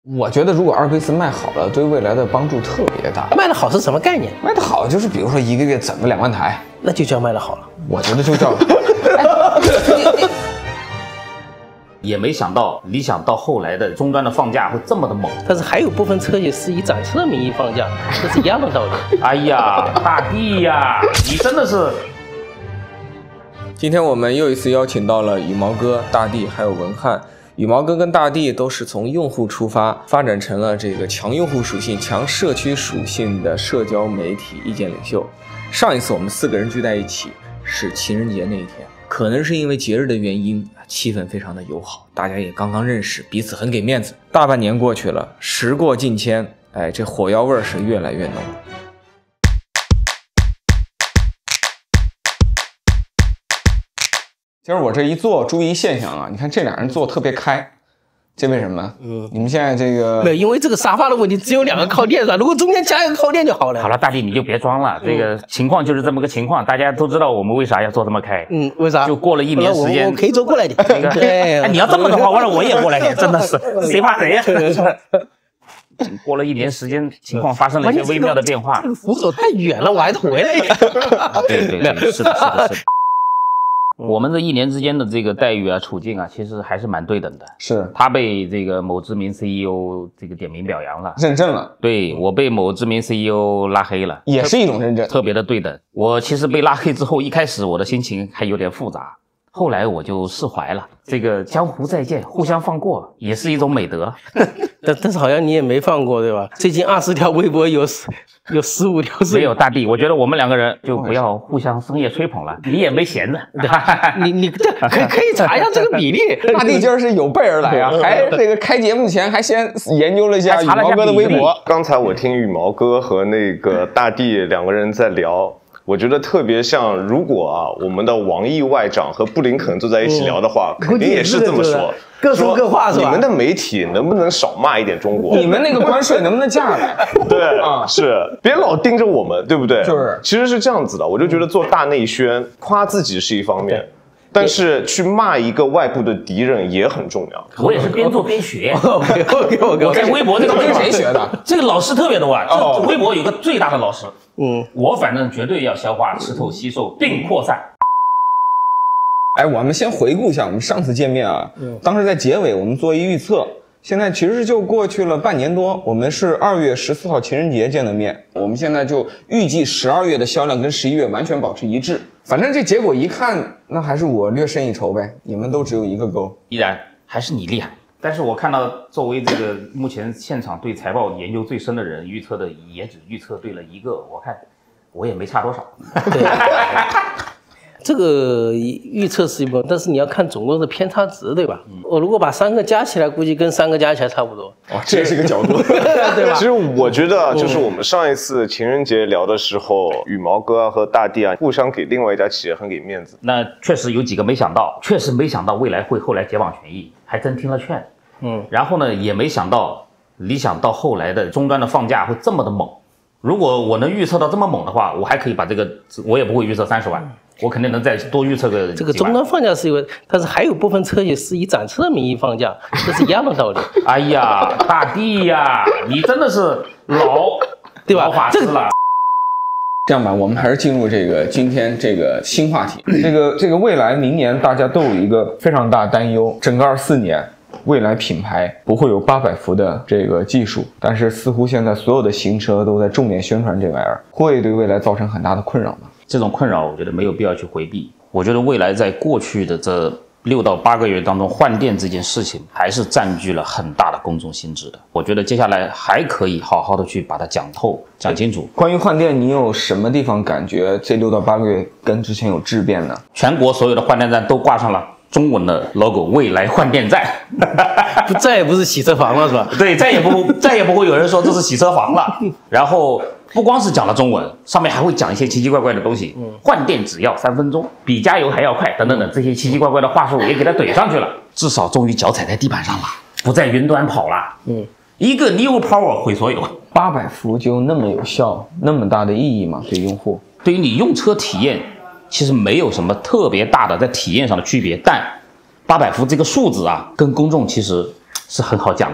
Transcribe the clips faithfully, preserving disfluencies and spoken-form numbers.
我觉得如果阿尔卑斯卖好了，对未来的帮助特别大。 卖得好是什么概念？ 卖得好就是比如说一个月整个两万台， 那就叫卖得好了。 我觉得就叫。 也没想到理想到后来的终端的放价会这么的猛。 但是还有部分车企是以展车的名义放价，这是一样的道理。 哎呀，大地呀，你真的是。 今天我们又一次邀请到了羽毛哥、大地还有文翰。羽毛哥跟大地都是从用户出发，发展成了这个强用户属性、强社区属性的社交媒体意见领袖。上一次我们四个人聚在一起是情人节那一天，可能是因为节日的原因，气氛非常的友好，大家也刚刚认识，彼此很给面子。大半年过去了，时过境迁，哎，这火药味是越来越浓。 今儿我这一坐，注意现象啊！你看这俩人坐特别开，这为什么？嗯，你们现在这个没有，因为这个沙发的问题，只有两个靠垫上，如果中间加一个靠垫就好了。 好了，大地你就别装了，这个情况就是这么个情况，大家都知道我们为啥要坐这么开。 嗯，为啥？ 就过了一年时间， 我, 我可以坐过来点。 那个，哎，你要这么的话，我让我也过来点，真的是谁怕谁呀？过了一年时间，情况发生了一些微妙的变化。 这个扶手太远了，我还得回来一个。 对对对，是的，是的，是的。我们这一年之间的这个待遇啊、处境啊，其实还是蛮对等的。 是他被这个某知名 C E O 这个点名表扬了， 认证了。 对，我被某知名 C E O 拉黑了， 也是一种认证， 特别的对等。我其实被拉黑之后，一开始我的心情还有点复杂，后来我就释怀了。这个江湖再见，互相放过也是一种美德。 但但是好像你也没放过，对吧？最近二十条微博有十有十五条是没有。大地，我觉得我们两个人就不要互相深夜吹捧了，你也没闲着。 你你这可以可以查一下这个比例。 大地今儿是有备而来啊，还这个开节目前还先研究了一下羽毛哥的微博。 刚才我听羽毛哥和那个大地两个人在聊。我觉得特别像，如果啊，我们的王毅外长和布林肯坐在一起聊的话，嗯、肯定也是这么说， 各说各话是吧？ 你们的媒体能不能少骂一点中国？ 你们那个关税能不能降下来？ 对啊，是别老盯着我们，对不对？ 就是， 其实是这样子的。我就觉得做大内宣，夸自己是一方面。但是去骂一个外部的敌人也很重要。 我也是边做边学。 我在微博这个跟谁学的？ 这个老师特别多啊。 哦、 微博有个最大的老师， 嗯， 我反正绝对要消化、吃透、吸收并扩散。 哎，我们先回顾一下我们上次见面啊，嗯、当时在结尾我们做一预测。现在其实就过去了半年多，我们是二月十四号情人节见的面，我们现在就预计十二月的销量跟十一月完全保持一致。反正这结果一看，那还是我略胜一筹呗，你们都只有一个勾， 依然还是你厉害。但是我看到作为这个目前现场对财报研究最深的人，预测的也只预测对了一个，我看我也没差多少。 对这个预测是一部分，但是你要看总共的偏差值，对吧？嗯、我如果把三个加起来，估计跟三个加起来差不多。 哦，这也是个角度， 对吧？ 其实我觉得，就是我们上一次情人节聊的时候，羽毛哥啊和大地啊，互相给另外一家企业很给面子。 那确实有几个没想到，确实没想到未来会后来解绑权益，还真听了劝。嗯，然后呢，也没想到理想到后来的终端的放价会这么的猛。如果我能预测到这么猛的话，我还可以把这个，我也不会预测三十万。我肯定能再多预测个这个终端放价是一个，但是还有部分车企是以展车的名义放价，这是一样的道理。 哎呀，大地呀，你真的是老对吧？ 老法师了。 这样吧，我们还是进入这个今天这个新话题。这个这个未来明年大家都有一个非常大的担忧，整个二四年未来品牌不会有八百伏的这个技术，但是似乎现在所有的新车都在重点宣传这玩意儿，会对未来造成很大的困扰吗？ 这种困扰我觉得没有必要去回避。我觉得未来在过去的这六到八个月当中，换电这件事情还是占据了很大的公众心智的。我觉得接下来还可以好好的去把它讲透、讲清楚。 关于换电，你有什么地方感觉这六到八个月跟之前有质变呢？ 全国所有的换电站都挂上了中文的 logo， 未来换电站， 不再也不是洗车房了，是吧？ 对，再也不再也不会有人说这是洗车房了。然后不光是讲了中文，上面还会讲一些奇奇怪怪的东西，嗯、换电只要三分钟，比加油还要快，等等等，这些奇奇怪怪的话术也给它怼上去了。至少终于脚踩在地板上了，不在云端跑了。嗯，一个 New Power 毁所有。 八百伏就那么有效，那么大的意义吗？对用户， 对于你用车体验，其实没有什么特别大的在体验上的区别，但八百伏这个数字啊，跟公众其实是很好讲的。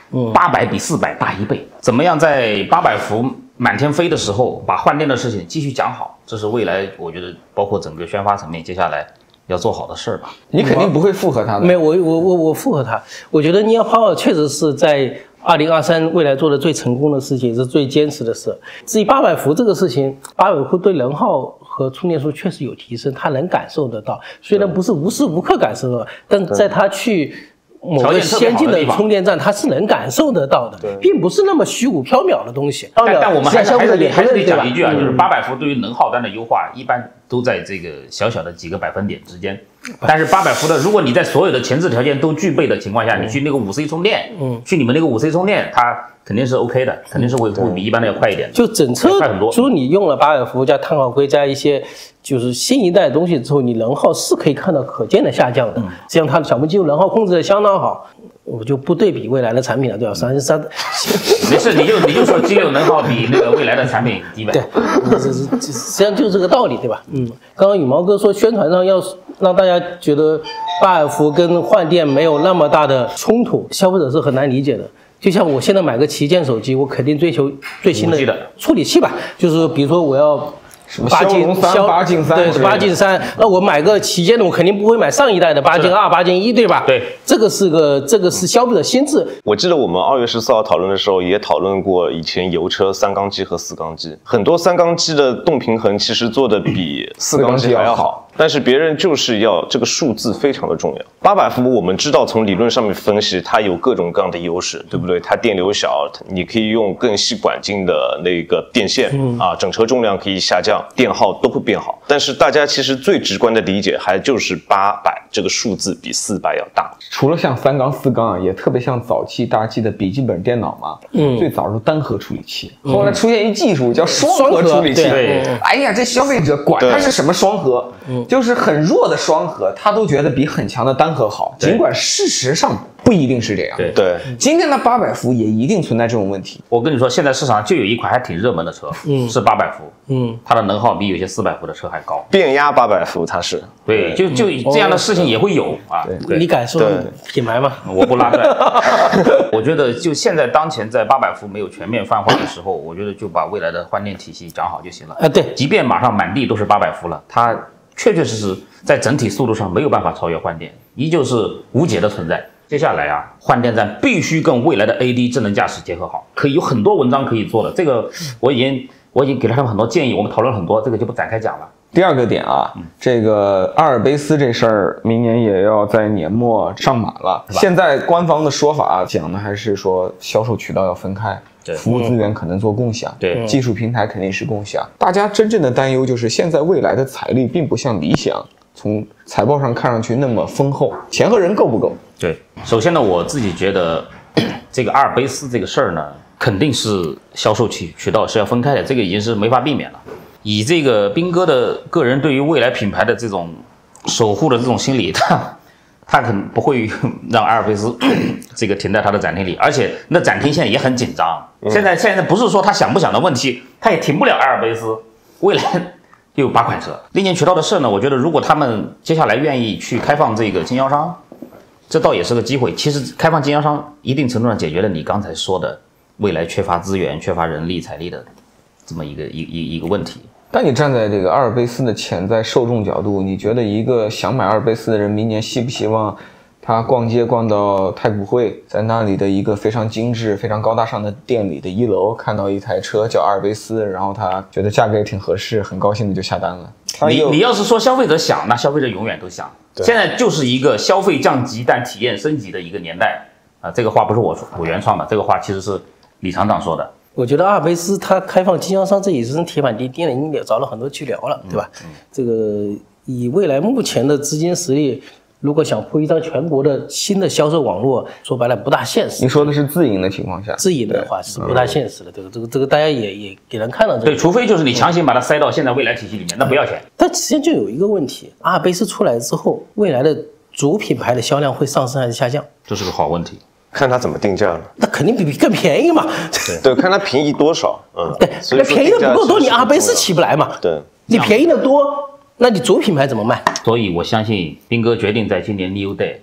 八百比四百大一倍。怎么样在八百伏满天飞的时候，把换电的事情继续讲好，这是未来我觉得包括整个宣发层面接下来要做好的事儿吧。 你肯定不会附和他的。 没有，我我我我附和他。我觉得 Near Power 确实是在二零二三未来做的最成功的事情，是最坚持的事。至于八百伏这个事情，八百伏对能耗和充电数确实有提升，他能感受得到，虽然不是无时无刻感受得到，但在他去某个先进的充电站，它是能感受得到的，并不是那么虚无缥缈的东西。 但但我们还是还是得还是得讲一句啊， 嗯、 就是八百伏对于能耗端的优化，一般都在这个小小的几个百分点之间。但是八百伏的，如果你在所有的前置条件都具备的情况下，你去那个五 C 充电，嗯，去你们那个五 C 充电，它肯定是 OK 的，肯定是会会比一般的要快一点。 就整车快很多。 就你用了八百伏加碳化硅加一些就是新一代的东西之后，你能耗是可以看到可见的下降的。嗯、这样它的小鹏肌肉能耗控制的相当好。我就不对比未来的产品了，对吧？三三， 没事，你就你就说肌肉能耗比那个未来的产品低呗。 对，这这实际上就是这个道理，对吧？嗯，刚刚羽毛哥说宣传上要让大家觉得八百伏跟换电没有那么大的冲突，消费者是很难理解的。就像我现在买个旗舰手机，我肯定追求最新的处理器吧，就是比如说我要。 什么骁龙三、八进三， 对，八进三。那我买个旗舰的，我肯定不会买上一代的八进二、八进一，对吧？ 对， 这个是个，这个是消费者心智。 我记得我们二月十四号讨论的时候，也讨论过以前油车三缸机和四缸机，很多三缸机的动平衡其实做的比四缸机还要好。但是别人就是要这个数字非常的重要。八百伏我们知道从理论上面分析，它有各种各样的优势，对不对？它电流小，你可以用更细管径的那个电线、嗯、啊，整车重量可以下降，电耗都会变好。但是大家其实最直观的理解还就是八百这个数字比四百要大。 除了像三缸、四缸啊，也特别像早期大家记得笔记本电脑嘛，嗯，最早是单核处理器，嗯、后来出现一技术叫双核处理器。 对， 哎呀，这消费者管它是什么双核。就是很弱的双核，他都觉得比很强的单核好，尽管事实上不一定是这样。 对对， 今天的八百伏也一定存在这种问题。 我跟你说，现在市场上就有一款还挺热门的车，嗯，是八百伏，嗯，它的能耗比有些四百伏的车还高。 变压八百伏它是， 对，就就这样的事情也会有啊。 对，你敢说品牌吗？ 我不拉断。我觉得就现在当前在八百伏没有全面泛化的时候，我觉得就把未来的换电体系讲好就行了。 啊，对， 即便马上满地都是八百伏了，它确确实实在整体速度上没有办法超越换电，依旧是无解的存在。接下来啊，换电站必须跟未来的 A D 智能驾驶结合好，可以有很多文章可以做的。这个我已经我已经给了他们很多建议，我们讨论很多，这个就不展开讲了。 第二个点啊，嗯、这个阿尔卑斯这事儿，明年也要在年末上马了。现在官方的说法讲的还是说销售渠道要分开。服务资源可能做共享， 对， 技术平台肯定是共享。大家真正的担忧就是现在未来的财力并不像理想从财报上看上去那么丰厚，钱和人够不够？ 对，首先呢，我自己觉得这个阿尔卑斯这个事儿呢，肯定是销售渠渠道是要分开的，这个已经是没法避免了。以这个斌哥的个人对于未来品牌的这种守护的这种心理，他他可能不会让阿尔卑斯这个停在他的展厅里，而且那展厅现在也很紧张。现在现在不是说他想不想的问题，他也停不了阿尔卑斯。未来又有八款车，历年渠道的事呢，我觉得如果他们接下来愿意去开放这个经销商，这倒也是个机会。其实开放经销商一定程度上解决了你刚才说的未来缺乏资源、缺乏人力财力的这么一个一一一个问题。 但你站在这个阿尔卑斯的潜在受众角度，你觉得一个想买阿尔卑斯的人，明年希不希望他逛街逛到太古汇，在那里的一个非常精致、非常高大上的店里的一楼，看到一台车叫阿尔卑斯，然后他觉得价格也挺合适，很高兴的就下单了。 你你要是说消费者想，那消费者永远都想。现在就是一个消费降级但体验升级的一个年代啊！这个话不是我我原创的，这个话其实是李厂长说的。 我觉得阿尔卑斯它开放经销商这也是铁板钉钉的，你也找了很多去聊了，对吧？嗯嗯、这个以未来目前的资金实力，如果想铺一张全国的新的销售网络，说白了不大现实。 你说的是自营的情况下， 自营的话是不大现实的，这个这个这个大家也也也能看到这个。 对，除非就是你强行把它塞到现在未来体系里面，那不要钱。 但实际上就有一个问题，阿尔卑斯出来之后，未来的主品牌的销量会上升还是下降？ 这是个好问题。 看它怎么定价了， 那肯定比更便宜嘛。 对对，看它便宜多少，嗯， 对，那便宜的不够多，你阿尔卑斯起不来嘛。 对， 你便宜的多，那你主品牌怎么卖？ 所以我相信斌哥决定在今年 New Day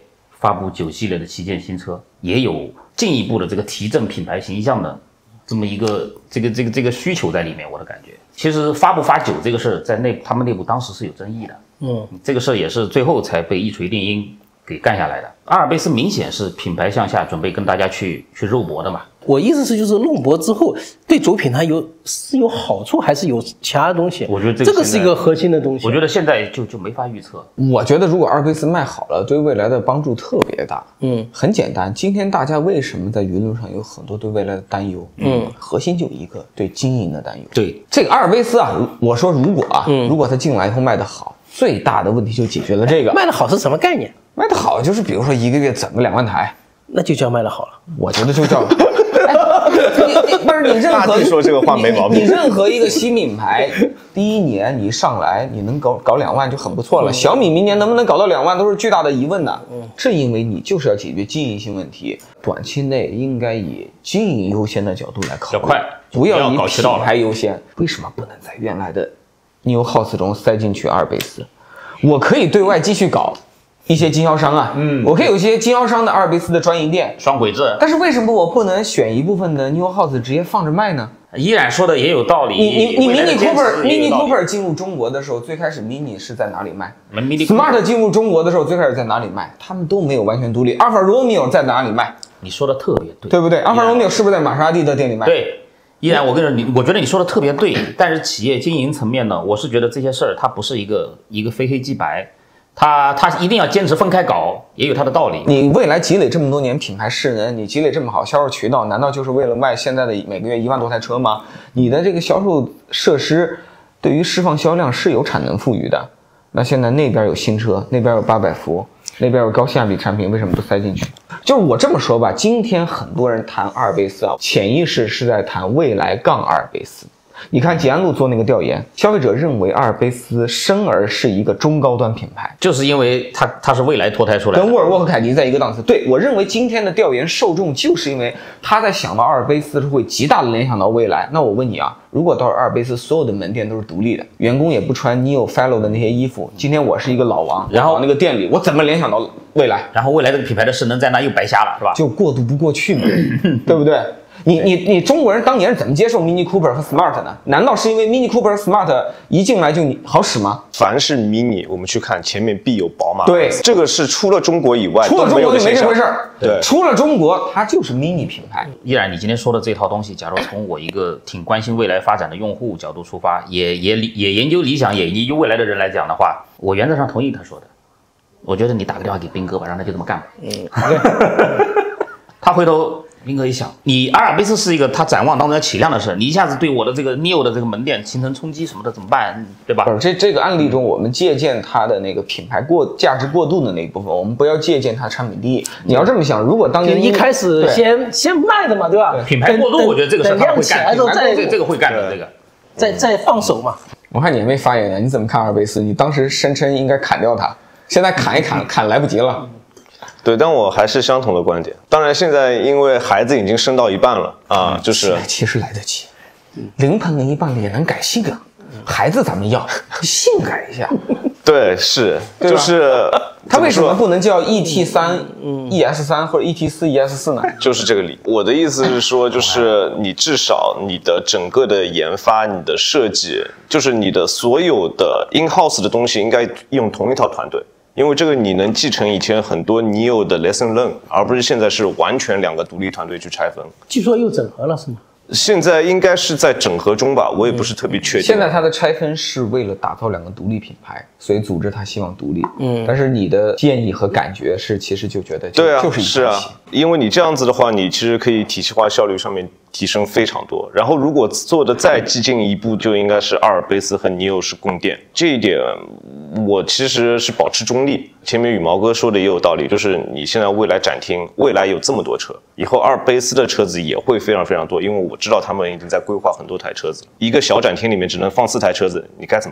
发布九系列的旗舰新车，也有进一步的这个提振品牌形象的这么一个这个这个这个需求在里面。我的感觉，其实发不发九这个事儿，在内他们内部当时是有争议的。嗯，这个事儿也是最后才被一锤定音给干下来的。阿尔卑斯明显是品牌向下，准备跟大家去去肉搏的嘛。 我意思是，就是肉搏之后对主品牌有是有好处，还是有其他东西？ 我觉得这个这个是一个核心的东西。 我觉得现在就就没法预测。 我觉得如果阿尔卑斯卖好了，对未来的帮助特别大。嗯，很简单，今天大家为什么在舆论上有很多对未来的担忧？嗯，核心就一个对经营的担忧。 对， 这个阿尔卑斯啊，我说如果啊，嗯、如果它进来以后卖得好，最大的问题就解决了这个。 卖得好是什么概念？ 卖得好就是比如说一个月整个两万台， 那就叫卖得好了。 我觉得就叫。你你不是你任何说这个话没毛病。 你, 你任何一个新品牌，第一年你上来你能搞搞两万就很不错了。嗯、小米明年能不能搞到两万都是巨大的疑问的。嗯，是因为你就是要解决经营性问题，短期内应该以经营优先的角度来考虑， 快不要以品牌优先。为什么不能在原来的 New House 中塞进去阿尔卑斯？我可以对外继续搞。一些经销商啊，嗯，我可以有一些经销商的阿尔卑斯的专营店， 双轨制。 但是为什么我不能选一部分的 New House 直接放着卖呢？ 依然说的也有道理。 你你你 Mini Cooper Mini Cooper 进入中国的时候，最开始 Mini 是在哪里卖 ？Smart 进入中国的时候，最开始在哪里卖？他们都没有完全独立。阿尔法罗密欧在哪里卖？ 你说的特别对， 对不对？阿尔法罗密欧是不是在玛莎拉蒂的店里卖？ 对。依然，我跟你，我觉得你说的特别对。但是企业经营层面呢，我是觉得这些事儿它不是一个一个非黑即白。他他一定要坚持分开搞，也有他的道理。 你未来积累这么多年品牌势能，你积累这么好销售渠道，难道就是为了卖现在的每个月一万多台车吗？你的这个销售设施对于释放销量是有产能富裕的。那现在那边有新车，那边有八百伏，那边有高性价比产品，为什么不塞进去？就是我这么说吧，今天很多人谈阿尔卑斯啊，潜意识是在谈未来杠阿尔卑斯。你看捷安路做那个调研，消费者认为阿尔卑斯生而是一个中高端品牌， 就是因为它它是未来脱胎出来的， 跟沃尔沃和凯迪在一个档次。对，我认为今天的调研受众就是因为他在想到阿尔卑斯是会极大的联想到未来。那我问你啊，如果到阿尔卑斯所有的门店都是独立的，员工也不穿 Neo Fellow 的那些衣服，今天我是一个老王，然后那个店里我怎么联想到未来？ 然后未来这个品牌的势能在那又白瞎了，是吧？ 就过渡不过去嘛，对不对？你你你中国人当年是怎么接受 Mini Cooper 和 Smart 的？难道是因为 Mini Cooper 和 Smart 一进来就你好使吗？ 凡是 Mini， 我们去看前面必有宝马。 对， 这个是除了中国以外， 除了中国就没这回事儿。 对， 除了中国，它就是 Mini 品牌。 依然，你今天说的这套东西，假如从我一个挺关心未来发展的用户角度出发，也也也研究理想，也研究未来的人来讲的话，我原则上同意他说的。我觉得你打个电话给斌哥吧，让他就这么干吧。嗯，他回头。斌哥一想，你阿尔卑斯是一个他展望当中要起量的事，你一下子对我的这个 Neo 的这个门店形成冲击什么的怎么办？对吧？ 这这个案例中，我们借鉴它的那个品牌过价值过度的那一部分，我们不要借鉴它产品力。你要这么想，如果当年一开始先先卖的嘛，对吧？ 品牌过度，我觉得这个事他会干，这个这个会干的，这个再再放手嘛。 我看你也没发言呢，你怎么看阿尔卑斯？你当时声称应该砍掉它，现在砍一砍，砍来不及了。 对，但我还是相同的观点。当然，现在因为孩子已经生到一半了啊，就是其实来得及，临盆淋一半也能改姓啊。孩子咱们要姓改一下。 对，是，就是他为什么不能叫 E T 三、E S 三或者 E T 四、E S 四呢？ 就是这个理。我的意思是说，就是你至少你的整个的研发、你的设计，就是你的所有的 in house 的东西，应该用同一套团队。因为这个你能继承以前很多 Neo 的 lesson learn， 而不是现在是完全两个独立团队去拆分。 据说又整合了是吗？ 现在应该是在整合中吧，我也不是特别确定。 现在它的拆分是为了打造两个独立品牌，所以组织它希望独立。嗯，但是你的建议和感觉是，其实就觉得就对啊， 就是一是啊，因为你这样子的话，你其实可以体系化效率上面提升非常多。然后如果做的再激进一步，就应该是阿尔卑斯和 Neo 是共店。这一点我其实是保持中立。前面羽毛哥说的也有道理，就是你现在未来展厅，未来有这么多车，以后阿尔卑斯的车子也会非常非常多，因为我知道他们已经在规划很多台车子。一个小展厅里面只能放四台车子，你该怎么放？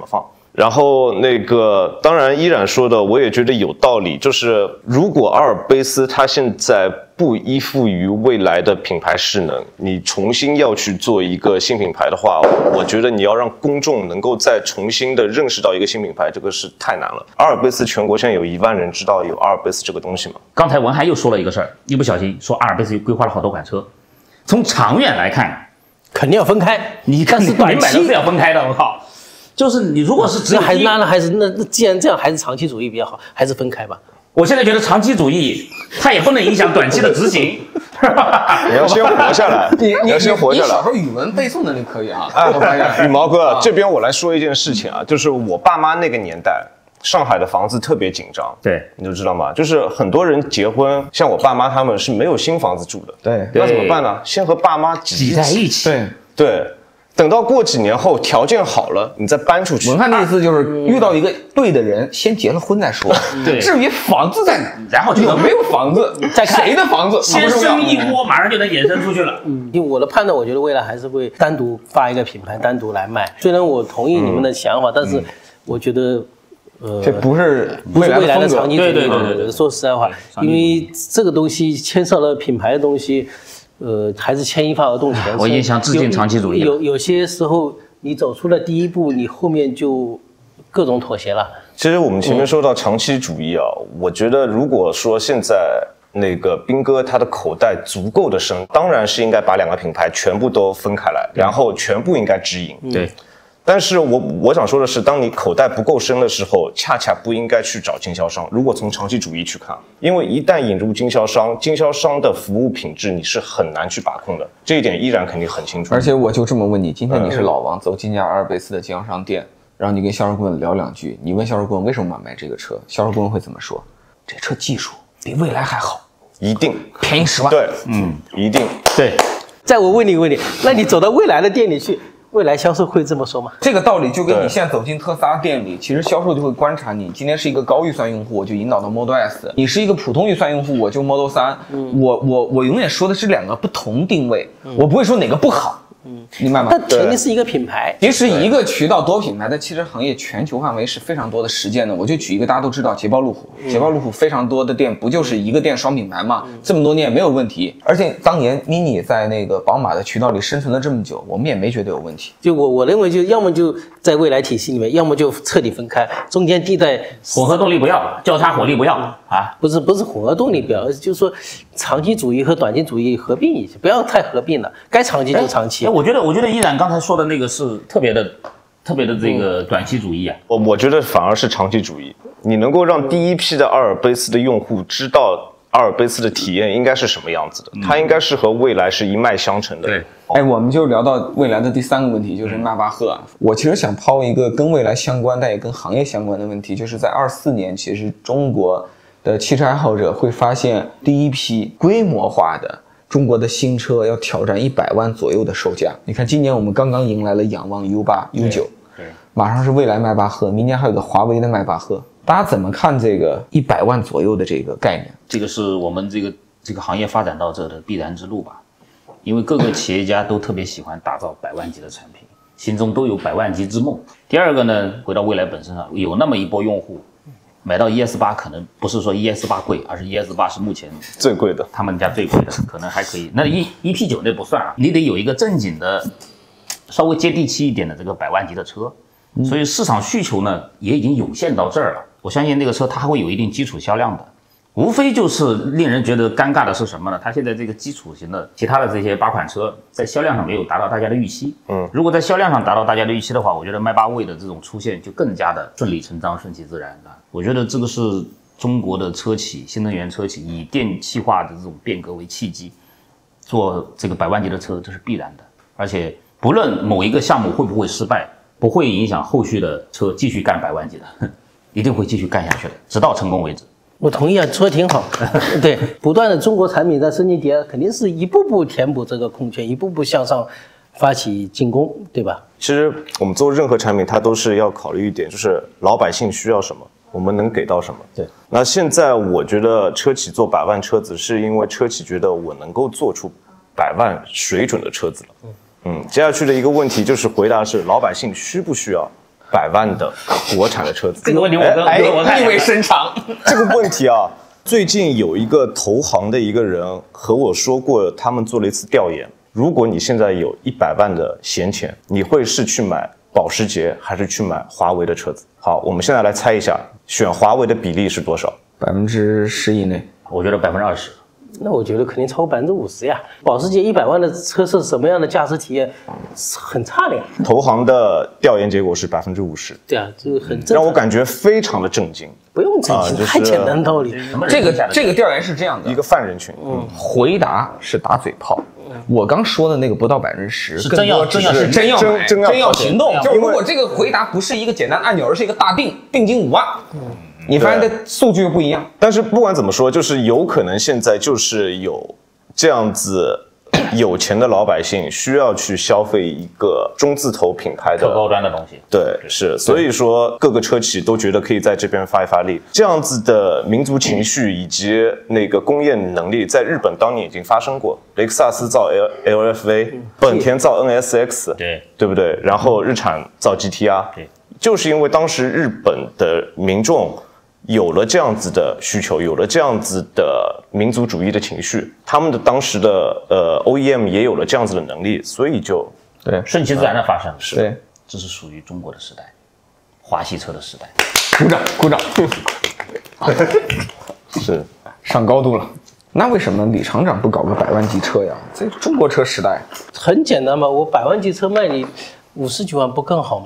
然后那个，当然依然说的，我也觉得有道理。就是如果阿尔卑斯它现在不依附于蔚来的品牌势能，你重新要去做一个新品牌的话，我觉得你要让公众能够再重新的认识到一个新品牌，这个是太难了。阿尔卑斯全国现在有一万人知道有阿尔卑斯这个东西吗？ 刚才文翰又说了一个事儿，一不小心说阿尔卑斯规划了好多款车，从长远来看， 肯定要分开。 你看是短期是要分开的，我靠。就是你如果是只有还是那那还是那那既然这样，还是长期主义比较好，还是分开吧。 我现在觉得长期主义它也不能影响短期的执行。 你要先活下来， 你你要先活下来。 你小时候语文背诵能力可以啊。哎，我发现羽毛哥这边我来说一件事情啊，就是我爸妈那个年代，上海的房子特别紧张， 对， 你就知道吗？就是很多人结婚，像我爸妈他们是没有新房子住的， 对， 那怎么办呢？先和爸妈挤在一起， 对对。等到过几年后条件好了，你再搬出去。 文翰的意思就是遇到一个对的人，先结了婚再说。 对， 至于房子在哪， 然后有没有房子， 再看谁的房子， 先生一窝，马上就能衍生出去了。 嗯，因为我的判断，我觉得未来还是会单独发一个品牌，单独来卖。虽然我同意你们的想法，但是我觉得。呃， 这不是不是未来的长期主义。 对对对对对， 说实在话，因为这个东西牵涉了品牌的东西。呃，还是牵一发而动全身。 我已经想致敬长期主义了。 有有些时候，你走出了第一步，你后面就各种妥协了。 其实我们前面说到长期主义啊，嗯、我觉得如果说现在那个斌哥他的口袋足够的深，当然是应该把两个品牌全部都分开来，然后全部应该直营。 嗯、对。 但是我我想说的是，当你口袋不够深的时候，恰恰不应该去找经销商。如果从长期主义去看，因为一旦引入经销商，经销商的服务品质你是很难去把控的，这一点依然肯定很清楚。 而且我就这么问你，今天你是老王，走进家阿尔卑斯的经销商店，然后你跟销售顾问聊两句，你问销售顾问为什么买这个车，销售顾问会怎么说？这车技术比蔚来还好， 一定便宜十万。 对，嗯，一定对。 再我问你一个问题，那你走到蔚来的店里去？未来销售会这么说吗？ 这个道理就跟你现在走进特斯拉店里，其实销售就会观察你。今天是一个高预算用户，我就引导到 Model S； 你是一个普通预算用户，我就 Model 三。嗯、我我我永远说的是两个不同定位，嗯、我不会说哪个不好。嗯，明白吗？ 但前提是一个品牌。 其实一个渠道多品牌，在汽车行业全球范围是非常多的实践的。我就举一个大家都知道，捷豹路虎，捷豹路虎非常多的店，不就是一个店双品牌吗？这么多年也没有问题。而且当年 Mini 在那个宝马的渠道里生存了这么久，我们也没觉得有问题。 就我我认为，就要么就在蔚来体系里面，要么就彻底分开，中间地带混合动力不要，交叉火力不要啊！ 不是不是混合动力不要，就是说长期主义和短期主义合并一些，不要太合并了，该长期就长期。 哎，我觉得我觉得依然刚才说的那个是特别的特别的这个短期主义啊。 我我觉得反而是长期主义，你能够让第一批的阿尔卑斯的用户知道阿尔卑斯的体验应该是什么样子的，它应该是和蔚来是一脉相承的。 对。 哎，我们就聊到蔚来的第三个问题，就是迈巴赫。我其实想抛一个跟蔚来相关，但也跟行业相关的问题，就是在二四年，其实中国的汽车爱好者会发现第一批规模化的中国的新车要挑战一百万左右的售价。你看，今年我们刚刚迎来了仰望 U 八、U 九，对，马上是蔚来迈巴赫，明年还有个华为的迈巴赫。大家怎么看这个一百万左右的这个概念？ 这个是我们这个这个行业发展到这的必然之路吧。因为各个企业家都特别喜欢打造百万级的产品，心中都有百万级之梦。第二个呢，回到蔚来本身上，有那么一波用户买到 E S 八，可能不是说 E S 八贵，而是 E S 八是目前最贵的， 他们家最贵的，可能还可以。那 E E P 九那不算啊，你得有一个正经的、稍微接地气一点的这个百万级的车。所以市场需求呢也已经涌现到这儿了。我相信那个车它还会有一定基础销量的。无非就是令人觉得尴尬的是什么呢？它现在这个基础型的其他的这些八款车在销量上没有达到大家的预期。嗯，如果在销量上达到大家的预期的话，我觉得迈巴卫的这种出现就更加的顺理成章、顺其自然的。我觉得这个是中国的车企、新能源车企以电气化的这种变革为契机，做这个百万级的车，这是必然的。而且不论某一个项目会不会失败，不会影响后续的车继续干百万级的，一定会继续干下去的，直到成功为止。 我同意啊，说得挺好。对，不断的中国产品在升级迭，肯定是一步步填补这个空缺，一步步向上发起进攻，对吧？ 其实我们做任何产品，它都是要考虑一点，就是老百姓需要什么，我们能给到什么。 对。 那现在我觉得车企做百万车子，是因为车企觉得我能够做出百万水准的车子了。嗯嗯，接下去的一个问题就是回答是老百姓需不需要？ 百万的国产的车子。 这个问题我跟哎我看意味深长。 这个问题啊，最近有一个投行的一个人和我说过，他们做了一次调研。如果你现在有一百万的闲钱，你会是去买保时捷还是去买华为的车子？好，我们现在来猜一下，选华为的比例是多少？ 百分之十以内， 我觉得百分之二十。 那我觉得肯定超过百分之五十呀。保时捷一百万的车是什么样的驾驶体验？很差的呀。 投行的调研结果是百分之五十， 对啊，这个很正常。 让我感觉非常的震惊。 不用震惊， 啊就是太简单的道理。 这个这个调研是这样的， 一个泛人群，嗯， 回答是打嘴炮。我刚说的那个不到百分之十， 是真要真要是真要真买， 真要跑真要行动。 对就如果这个回答不是一个简单按钮，而是一个大定定金五万，你发现这数据又不一样。 但是不管怎么说，就是有可能现在就是有这样子有钱的老百姓需要去消费一个中字头品牌的特高端的东西。 对，是，所以说各个车企都觉得可以在这边发一发力，这样子的民族情绪以及那个工业能力，在日本当年已经发生过。雷克萨斯造 L L F V， 本田造 N S X， 对， 对不对？然后日产造 G T R， 对， 就是因为当时日本的民众有了这样子的需求，有了这样子的民族主义的情绪，他们的当时的呃 O E M 也有了这样子的能力，所以就对， 顺其自然的发生。 是对， 这是属于中国的时代，华系车的时代。 鼓掌鼓掌， 是上高度了。那为什么李厂长不搞个百万级车呀？这中国车时代， 很简单嘛，我百万级车卖你五十几万不更好吗？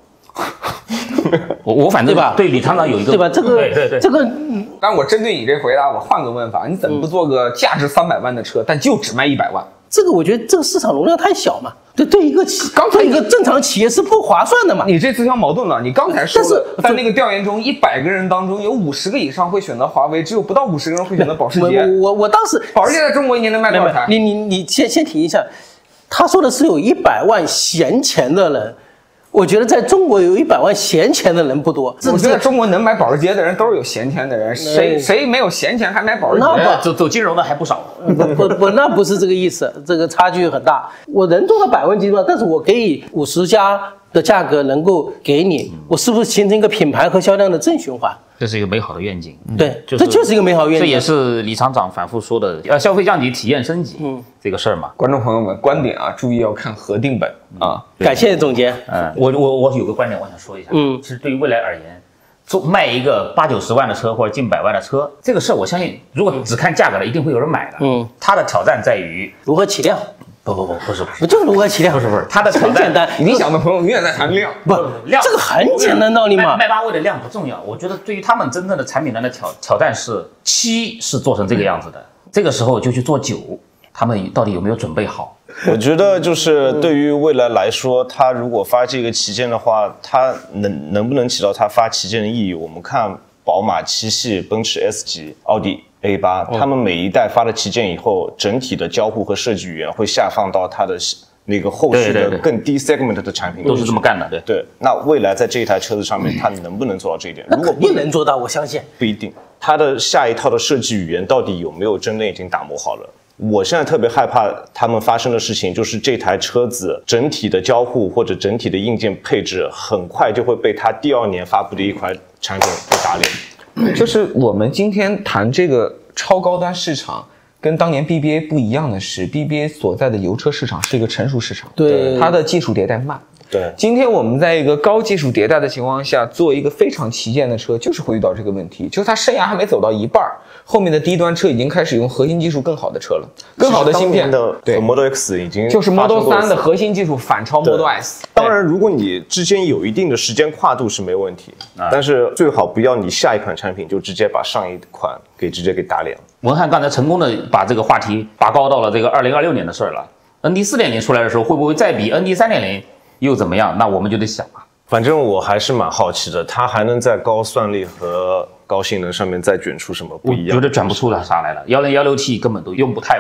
我我反正对吧对李厂长有一个对吧？这个对对对， 这个但我针对你这回答，我换个问法，你怎么不做个价值三百万的车，但就只卖一百万？ 这个我觉得这个市场容量太小嘛，对对一个企刚才对一个正常企业是不划算的嘛。 你这自相矛盾了。你刚才说但的， 是在那个调研中，一百个人当中有五十个以上会选择华为，只有不到五十个人会选择保时我捷。 我我我当时保时捷在中国一年能卖多少台？ 你你你先先停一下，他说的是有一百万闲钱的人，我觉得在中国有一百万闲钱的人不多。这我觉得这中国能买保时捷的人都是有闲钱的人，谁谁没有闲钱还买保时捷？ 那呃走走金融的还不少。 不不不，那不是这个意思，这个差距很大。我能做到百万级嘛，但是我给你五十家的价格能够给你，我是不是形成一个品牌和销量的正循环？ 这是一个美好的愿景。 对， 就是这就是一个美好愿景。 这也是李厂长反复说的，要消费降级、体验升级，嗯，这个事儿嘛。 观众朋友们，观点啊，注意要看核定本啊。 感谢总监。 嗯，我我我有个观点，我想说一下。 嗯其实对于未来而言，做卖一个八九十万的车或者近百万的车，这个事儿我相信，如果只看价格的，一定会有人买的。 嗯， 它的挑战在于， 如何起量？ 不不不，不是不是， 不就是如何起量？不是不是，它的挑战很简单。 理想的朋友永远在谈量。 不， 量这个很简单道理嘛迈。迈巴赫的量不重要，我觉得对于他们真正的产品端的挑挑战是七是做成这个样子的，这个时候就去做九，他们到底有没有准备好？ 我觉得就是对于未来来说，它如果发这个旗舰的话，它能能不能起到它发旗舰的意义？我们看宝马七系、奔驰 S 级、奥迪 A 八，他们每一代发了旗舰以后，整体的交互和设计语言会下放到它的那个后续对对对的更低 segment 的产品都是这么干的，对。 对，那未来在这一台车子上面，它能不能做到这一点？ 那肯如果不定能做到，我相信。 不一定，它的下一套的设计语言到底有没有真的已经打磨好了？我现在特别害怕他们发生的事情，就是这台车子整体的交互或者整体的硬件配置，很快就会被它第二年发布的一款产品给打脸。 就是我们今天谈这个超高端市场，跟当年 B B A 不一样的是 ，B B A 所在的油车市场是一个成熟市场， 对它的技术迭代慢。 对， 今天我们在一个高技术迭代的情况下，做一个非常旗舰的车，就是会遇到这个问题，就是它生涯还没走到一半，后面的低端车已经开始用核心技术更好的车了，更好的芯片的对 Model X 已经就是 Model 三的合。 核心技术反超 Model S。 当然，如果你之间有一定的时间跨度是没问题，但是最好不要你下一款产品就直接把上一款给直接给打脸了。 文翰刚才成功的把这个话题拔高到了这个二零二六年的事儿了。N D 四点零出来的时候，会不会再比 N D 三点零又怎么样？那我们就得想啊。 反正我还是蛮好奇的，它还能在高算力和高性能上面再卷出什么不一样？ 我觉得卷不出来啥来了。幺零幺六 T 根本都用不太完。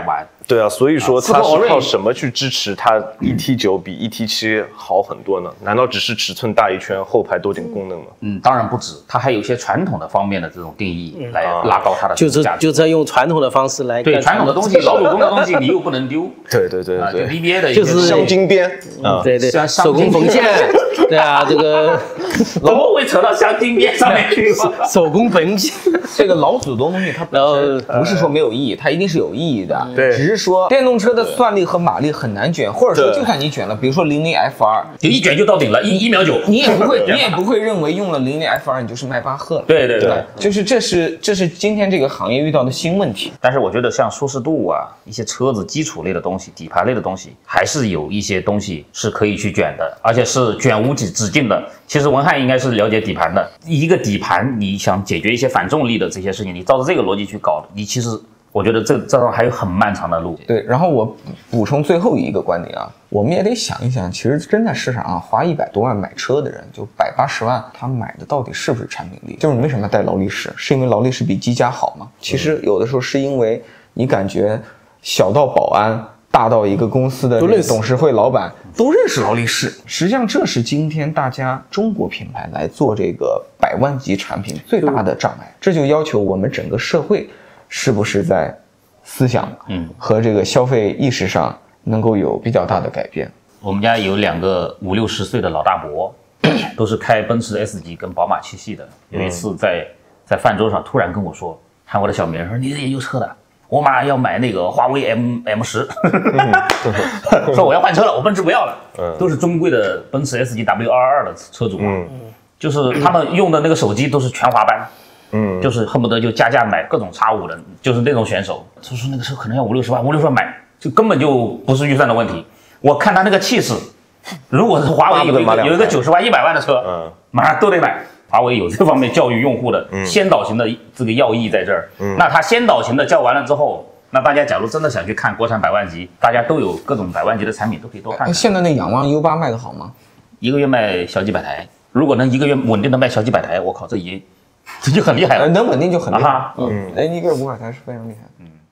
对啊，所以说它是是靠什么去支持它 E T 九比 E T 七好很多呢？难道只是尺寸大一圈，后排多点功能吗？ 嗯，当然不止，它还有一些传统的方面的这种定义来拉高它的就是价值。 就在用传统的方式来对传统的东西，老祖宗的东西你又不能丢。 对对对啊，就对 V B A 的一些就是镶金边啊， 对对， 像手工缝线，对啊，这个怎么会扯到镶金边上面去？ 手工缝线， 这个老祖宗东西它本身不是说没有意义，它一定是有意义的。 对只是说电动车的算力和马力很难卷，或者说对就算你卷了，比如说零零 F 二， 就一卷就到顶了，一一秒九。 你也不会，你也不会认为用了零零 F 二你就是迈巴赫了。 对对对。 对，就是这是这是今天这个行业遇到的新问题。 但是我觉得像舒适度啊，一些车子基础类的东西、底盘类的东西，还是有一些东西是可以去卷的，而且是卷无止止境的。其实文翰应该是了解底盘的，一个底盘你想解决一些反重力的这些事情，你照着这个逻辑去搞，你其实我觉得这这上还有很漫长的路。 对，然后我补充最后一个观点啊，我们也得想一想，其实真在市场上花一百多万买车的人，就百八十万，他买的到底是不是产品力？就是你为什么要带劳力士？是因为劳力士比机甲好吗？其实有的时候是因为你感觉小到保安，大到一个公司的董事会老板都认识劳力士。实际上，这是今天大家中国品牌来做这个百万级产品最大的障碍。这就要求我们整个社会是不是在思想嗯和这个消费意识上能够有比较大的改变。 我们家有两个五六十岁的老大伯，都是开奔驰 S 级跟宝马七系的。有一次在在饭桌上突然跟我说，喊我的小名说：“你是研究车的。”我马上要买那个华为 M M 十，说我要换车了，我奔驰不要了。嗯，都是中规的奔驰 S 级 W 二二的车主嘛，嗯，就是他们用的那个手机都是全华班，嗯，就是恨不得就加价买各种 X 五的，就是那种选手。他说那个车可能要五六十万，五六十万买，就根本就不是预算的问题。我看他那个气势，如果是华为有一个有一个九十万、一百万的车，嗯，马上都得买。华为有这方面教育用户的先导型的这个要义在这儿，嗯，那它先导型的教完了之后，那大家假如真的想去看国产百万级，大家都有各种百万级的产品，都可以多看看。 现在那仰望 U 八卖的好吗？ 一个月卖小几百台，如果能一个月稳定的卖小几百台，我靠，这已经这就很厉害了， 能稳定就很厉害。 嗯， 哎，一个月五百台是非常厉害。嗯。